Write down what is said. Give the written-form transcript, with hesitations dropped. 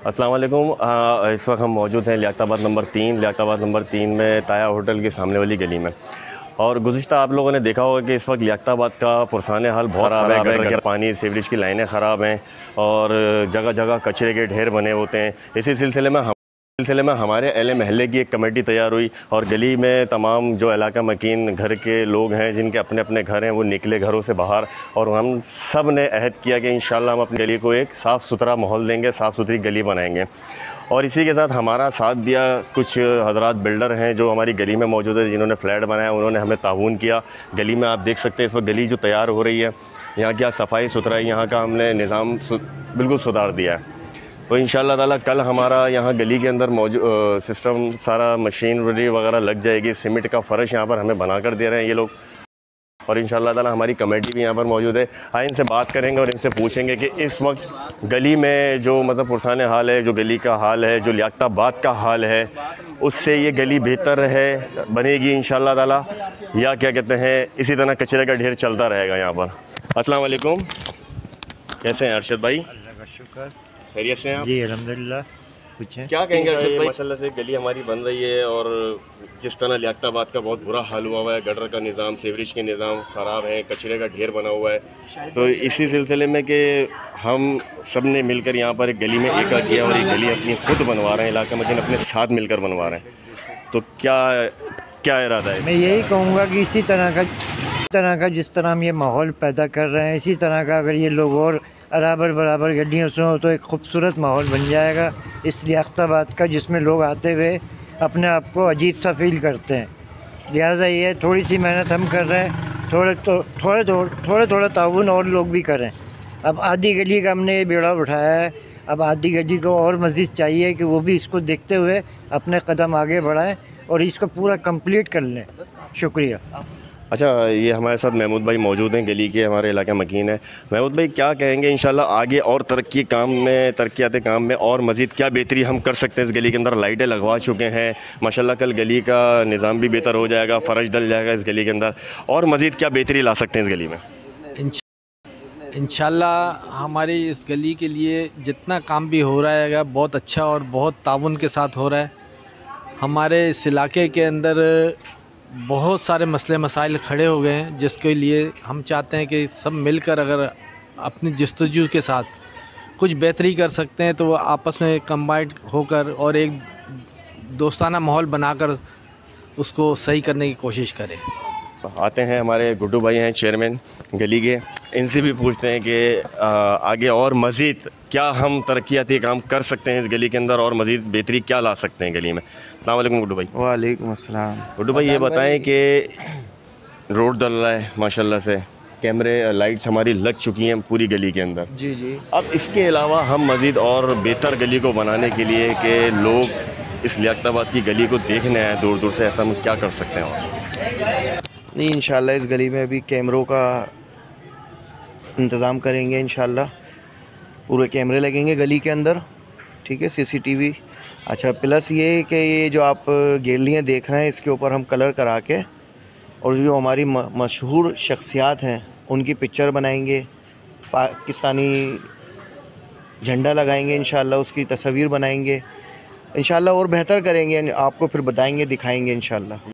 अस्सलाम वालेकुम। इस वक्त हम मौजूद हैं लियाकताबाद नंबर 3 में ताया होटल के सामने वाली गली में। और गुज़िश्ता आप लोगों ने देखा होगा कि इस वक्त लियाकताबाद का पुरसाने हाल बहुत ख़राब है। गटर पानी सीवरेज की लाइनें ख़राब हैं और जगह जगह कचरे के ढेर बने होते हैं। इसी सिलसिले में हमारे अहले महल्ले की एक कमेटी तैयार हुई और गली में तमाम जो इलाका मकीन घर के लोग हैं जिनके अपने अपने घर हैं वो निकले घरों से बाहर, और हम सब ने अहद किया कि इंशाल्लाह हम अपनी गली को एक साफ़ सुथरा माहौल देंगे, साफ़ सुथरी गली बनाएंगे। और इसी के साथ हमारा साथ दिया कुछ हजरात बिल्डर हैं जो हमारी गली में मौजूद है, जिन्होंने फ्लैट बनाया, उन्होंने हमें ताउन किया। गली में आप देख सकते हैं इस वक्त गली जो तैयार हो रही है, यहाँ क्या सफाई सुथराई, यहाँ का हमने निज़ाम बिल्कुल सुधार दिया है। तो इंशाअल्लाह ताला कल हमारा यहाँ गली के अंदर सिस्टम सारा मशीनरी वगैरह लग जाएगी। सीमेंट का फ़र्श यहाँ पर हमें बना कर दे रहे हैं ये लोग, और इंशाअल्लाह ताला हमारी कमेटी भी यहाँ पर मौजूद है। आए इनसे बात करेंगे और इनसे पूछेंगे कि इस वक्त गली में जो मतलब पुरसाने हाल है, जो गली का हाल है, जो लियाकताबाद का हाल है, उससे ये गली बेहतर है बनेगी इंशाअल्लाह ताला, या क्या कहते हैं इसी तरह कचरे का ढेर चलता रहेगा यहाँ पर। अस्सलाम वालेकुम, कैसे हैं अरशद भाई? अल्लाह का शुक्र, खैरियत से हैं आप? जी अल्हम्दुलिल्लाह। पूछें क्या कहेंगे अरशद भाई? माशाल्लाह से गली हमारी बन रही है और जिस तरह लियाकताबाद का बहुत बुरा हाल हुआ है, गटर का निज़ाम, सीवरेज के निज़ाम ख़राब है, कचरे का ढेर बना हुआ है, तो इसी सिलसिले में कि हम सब ने मिलकर यहाँ पर एक गली में एका किया और ये गली अपनी खुद बनवा रहे हैं, इलाका मकीन अपने साथ मिलकर बनवा रहे हैं। तो क्या इरादा है? मैं यही कहूँगा कि इसी तरह का जिस तरह हम ये माहौल पैदा कर रहे हैं, इसी तरह का अगर ये लोग और बराबर गड्डियों से हो तो एक खूबसूरत माहौल बन जाएगा इस लियाकताबाद का, जिसमें लोग आते हुए अपने आप को अजीब सा फील करते हैं। लिहाजा ये थोड़ी सी मेहनत हम कर रहे हैं, थोड़ा ताउन और लोग भी करें। अब आधी गली का हमने ये बेड़ा उठाया है, अब आधी गली को और मज़ीद चाहिए कि वो भी इसको देखते हुए अपने कदम आगे बढ़ाएं और इसको पूरा कंप्लीट कर लें। शुक्रिया। अच्छा, ये हमारे साथ महमूद भाई मौजूद हैं, गली के हमारे इलाका मकीन है। महमूद भाई क्या कहेंगे इंशाल्लाह आगे और तरक्याती काम में और मज़ीद क्या बेहतरी हम कर सकते हैं? इस गली के अंदर लाइटें लगवा चुके हैं माशाल्लाह, कल गली का निज़ाम भी बेहतर हो जाएगा, फ़र्श डल जाएगा इस गली के अंदर, और मज़ीद क्या बेहतरी ला सकते हैं इस गली में? इंशाल्लाह हमारी इस गली के लिए जितना काम भी हो रहा है बहुत अच्छा और बहुत ताउन के साथ हो रहा है। हमारे इस इलाके के अंदर बहुत सारे मसले मसाइल खड़े हो गए हैं, जिसके लिए हम चाहते हैं कि सब मिलकर अगर अपनी जस्तजू के साथ कुछ बेहतरी कर सकते हैं तो वो आपस में कंबाइंड होकर और एक दोस्ताना माहौल बनाकर उसको सही करने की कोशिश करें। आते हैं हमारे गुड्डू भाई हैं चेयरमैन गली के, इनसे भी पूछते हैं कि आगे और मज़ीद क्या हम तरक्याती काम कर सकते हैं इस गली के अंदर और मज़ीद बेहतरी क्या ला सकते हैं गली में। अस्सलाम वालेकुम गुड्डू भाई। वालेकुम अस्सलाम। गुड्डू भाई ये बताएं कि रोड डल रहा है माशाल्लाह से, कैमरे लाइट्स हमारी लग चुकी हैं पूरी गली के अंदर। जी। अब इसके अलावा हम मज़ीद और बेहतर गली को बनाने के लिए कि लोग इस लियाकताबाद की गली को देखने आए दूर दूर से, ऐसा हम क्या कर सकते हैं? नहीं, इंशाल्लाह इस गली में अभी कैमरों का इंतज़ाम करेंगे। इंशाल्लाह पूरे कैमरे लगेंगे गली के अंदर, ठीक है, CCTV। अच्छा, प्लस ये कि ये जो आप गैलरियाँ देख रहे हैं इसके ऊपर हम कलर करा के और जो हमारी मशहूर शख्सियात हैं उनकी पिक्चर बनाएंगे, पाकिस्तानी झंडा लगाएंगे, इंशाल्लाह उसकी तस्वीर बनाएंगे, इंशाल्लाह और बेहतर करेंगे, आपको फिर बताएंगे, दिखाएंगे इंशाल्लाह।